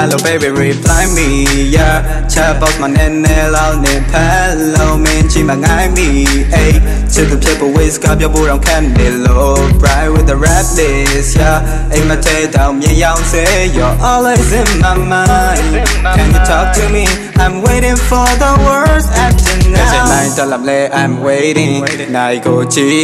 hello baby reply me yeah chat box my name lao name hello man chi ma ngai me hey to the people with cup your boot on candy low bright with the rap this yeah ain't my tail down yeah say you're always in my mind can you talk to me I'm waiting for the worst action now I'm waiting night go chi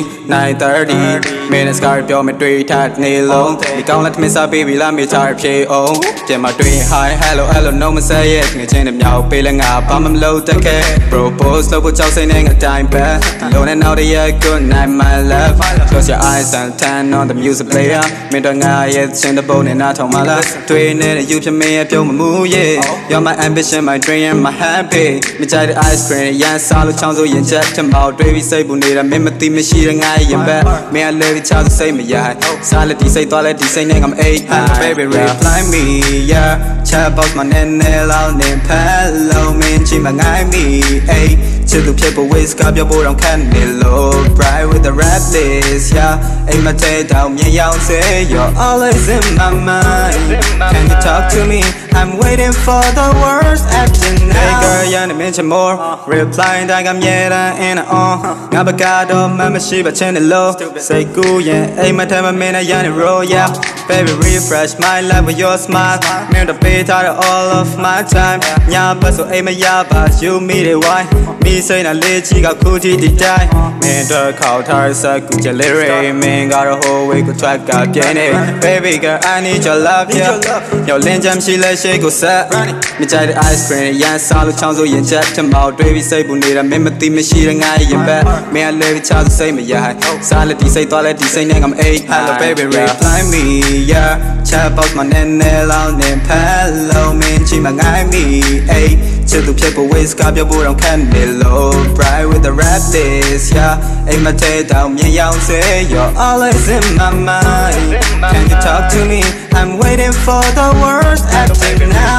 9:30 minutes car pyo me tui that ni long đi cao lên me sa baby la me char phe on trên mà tui hi hello no me say it người trên đêm nhau pe là ngà ba mâm lâu ta ke propose lâu chao say nên a time back alone and out the good night my love close your eyes and turn on the music player me đôi ngà yeah trên the boat and I told my love tui nên là you cho me pyo mà mu yeah you're my ambition my dream my happy me try the ice cream yeah sao lúc trong rồi yên chết chăm bao baby say buồn đi là me mà tim me chi là ngay yên bé me I love you chao say me yeah sao là đi say toa là đi say nên I'm eight baby reply me yeah chat box my name lao name hello man chi mà ngai me hey to the people with cup your boot on candy low bright with the rap this yeah ain't my tail down yeah say you're always in my mind can you talk to me I'm waiting for the worst action now hey girl yeah I mention more replying that I'm yeah and on ngã bạc ca đó mà she but trên low say cool yeah ain't my time man I yeah roll yeah baby refresh my life with your smile man the beat out of all of my time nhà bác số em yeah but you me the why me say na lê chỉ gặp khu thì đi trái man the khảo thar sa cụ chỉ lyric man got a whole week of track got getting baby girl I need your love yeah your lên jam she let shake go set me try the ice cream yeah sao lúc trong rồi yên chết chăm bao baby say buồn đi là me mà tim me chi là ngay yên bé me I love you chao say me yeah sao là đi say toa là đi say nên I'm eight hello baby reply me yeah chat box my name lao name hello man chi mà ngai me hey to the people with cup your boot on candy low bright with the rap this yeah ain't my tail down yeah say you're always in my mind can you talk to me I'm waiting for the worst action now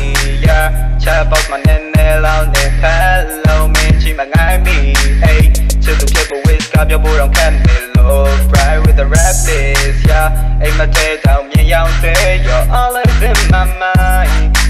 yeah chat box my name lao name hello man chi mà ngai me hey to the people with cup your boot on candy low bright with the rap this yeah ain't my tail down yeah say you're always in my mind